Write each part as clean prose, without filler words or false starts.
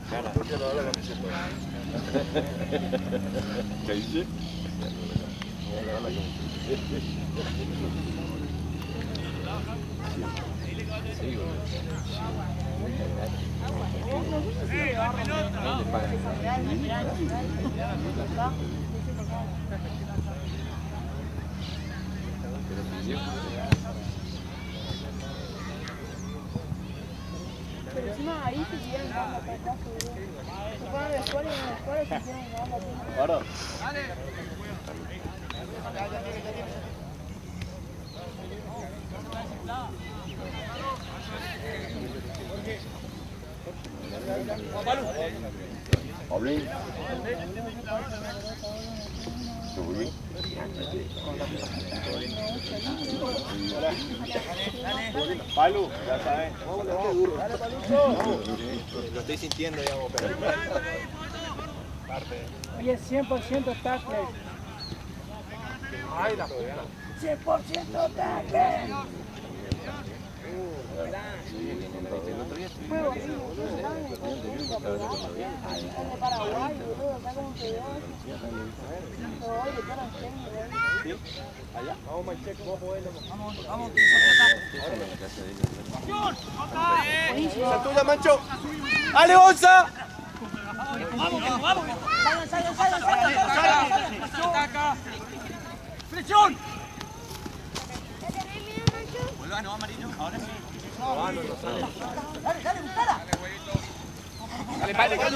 ¿Qué dice? Sí, pero encima ahí se hicieron banda para acá, se fueron a la escuela y en la escuela se hicieron banda. ahora. Paulín. Palu, ya sabes. Lo estoy sintiendo, digamos, pero... Oye, 100% tackle. Ay, la puta. 100% tackle. Paraguay, boludo, acá como que yo. ¿Sí? Allá. Vamos, Mancheco, vos podés. Vamos. ¡Esa es tuya, Mancho! ¡Ale, Gonza! ¡Vamos! ¡Flechón! Vuelva, no, amarillo. Ahora sí. Dale, buscala. Dale, Palu.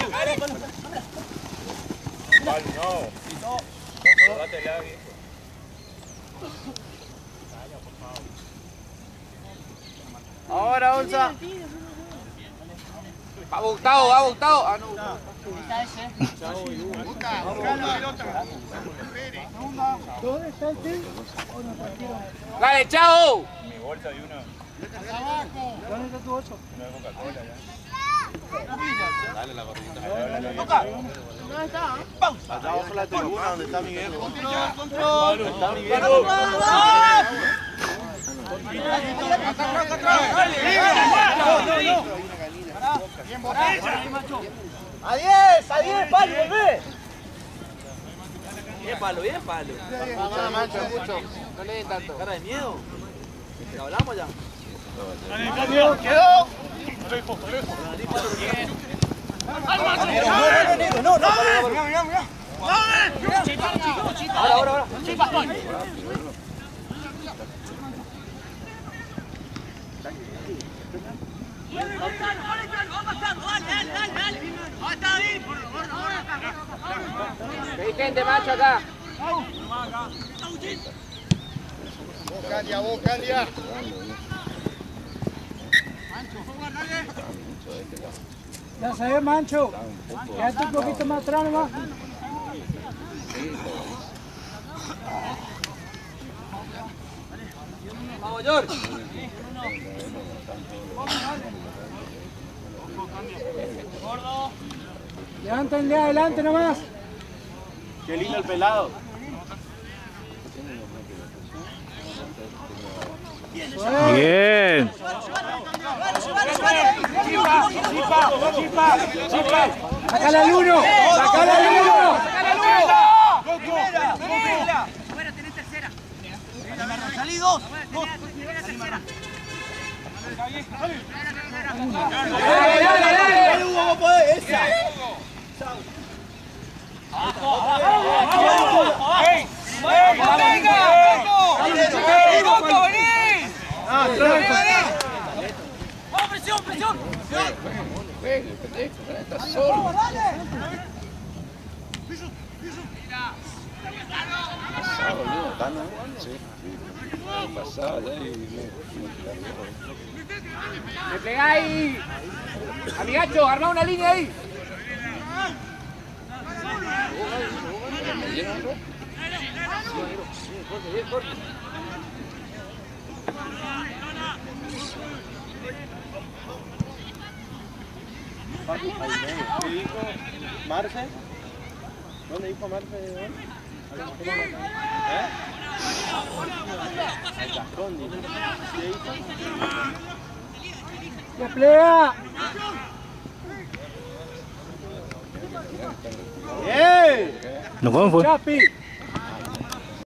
Palu, no. Date ya, viejo. Ahora, Onza. Va Gustavo. Ah, no. Está ese. Busca la pelota. ¿Dónde está el team? ¿O no partieron? ¡Dale, chao! Mi bolsa y una. ¿Dónde está tu bolso? Una de Coca-Cola ya. Dale la gordita. ¿Dónde está? Pausa. Allá abajo la tribuna donde está mi viejo. Control. Está mi viejo. ¡A 10, Palo, volvé! Bien palo. Mucho. No le den tanto. Cara de miedo. ¿Hablamos ya? ¡Quedó! No. Ahora. Hay gente, macho, acá. Vos, Candia. Ya sabes, Mancho. Quédate un poquito más atrás nomás. Vamos, George. Levántenle adelante nomás. Qué lindo el pelado. Bien. Chipa. Sacala al uno. Bueno, tenés tercera. Salí dos. Dale, Hugo, vos podés. Esa. ¡Presión! Está solo. ¡Me pegáis! Amigacho, armá una línea ahí. ¿Qué dijo Marce? ¿Dónde dijo Marce? El Gascón, dijo. ¿Qué dijo? ¡Despliega! Bien. ¿No cómo fue? Chapi.